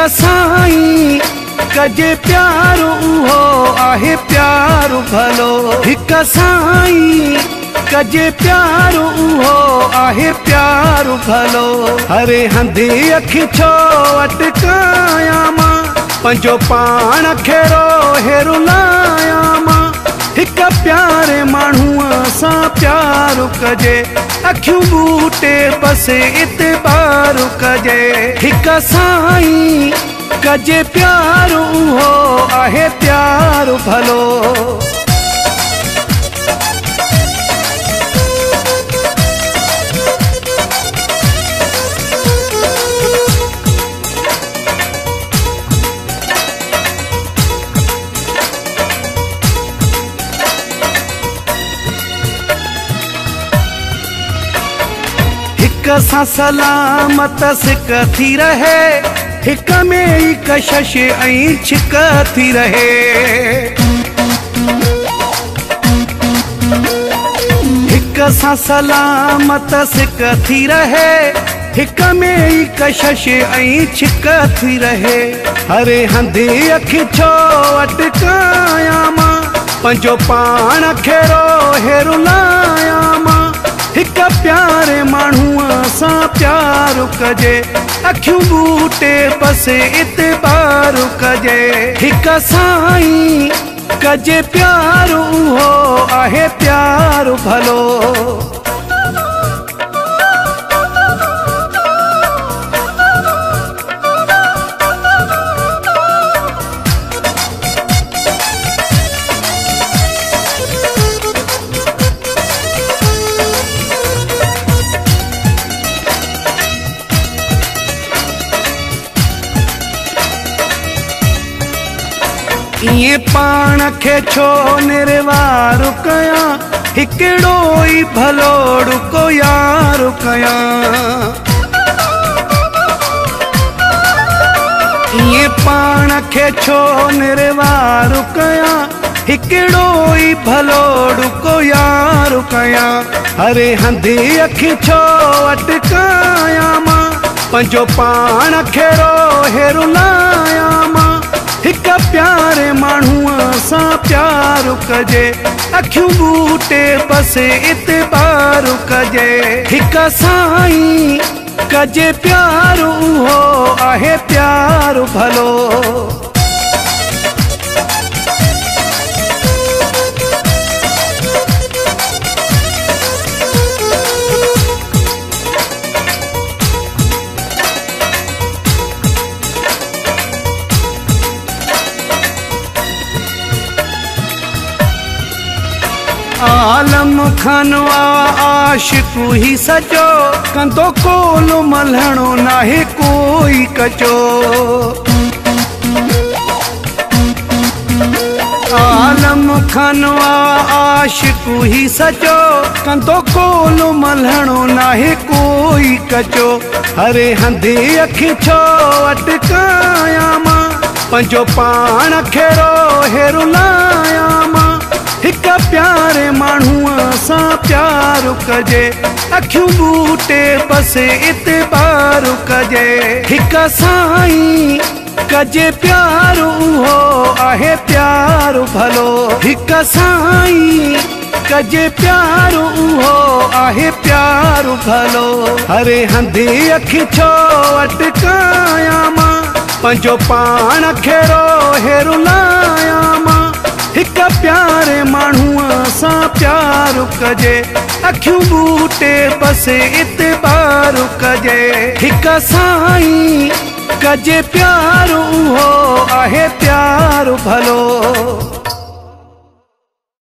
साईं कजे प्यारो उहो आहे प्यारो भलो। हिक साईं कजे प्यारो उहो आहे प्यारो भलो। हरे हंधि अखि छो अटकाया मां पंजो पाण खे हेरु लाया मां। हिक प्यारे माण्हूअ सां प्यारो कजे अखियूं बूटे बसे इतबारो कजे। हिक साईं कजे प्यारो उहो आहे प्यारो भलो। हिक सां सलामत सिक थी रहे, हिक में ही कशिश ऐं छिक थी रहे। हिक सां सलामत सिक थी रहे, हिक में ही कशिश ऐं छिक थी रहे। हरे हंधि अखि छो अटकाया मां पंजो पाण खे हेरु लाया मां। हिक प्यारे माण्हूअ सां प्यारो कजे अखियूं बूटे बसे इतबारो कजे। हिक साईं कजे प्यारो उहो आहे प्यारो भलो। ये पाण खे छो निर्वारो कयां, हिकिड़ो ई भलोड़ो को यारो कयां। ये पाण खे छो निर्वारो कयां, हिकिड़ो ई भलोड़ो को यारो कयां। हरे हंधि अखि छो अटकाया मां पंजो पाण खे हेरु लाया मां। हिक प्यारे माण्हूअ सां प्यारो कजे अखियूं बूटे बसे इतबारो कजे। हिक साईं कजे प्यारो उहो आहे प्यारो भलो। आलम खानवा आशिकु ही सजो, कंदो कोलो मल्हणो नाहे कोई कचो। आलम खानवा आशिकु ही सजो, कंदो कोलो मल्हणो नाहे कोई कचो। हरे हंधि अखि छो अटकाया मां पंजो पाण खे हेरु लाया मां। हिक प्यारे माण्हूअ सां प्यारो कजे अखियूं बूटे बसे इतबारो कजे। हिक साईं कजे प्यारो उहो आहे प्यारो भलो। हिक साईं कजे प्यारो उहो आहे प्यारो भलो। हरे हंधि अखि छो अटकाया मां पंजो पाण खे हेरु लाया मां। हिक प्यारे माण्हूअ सां प्यारो कजे अखियूं बूटे बसे इतबारो कजे। हिक साईं कजे प्यारो उहो आहे प्यारो भलो।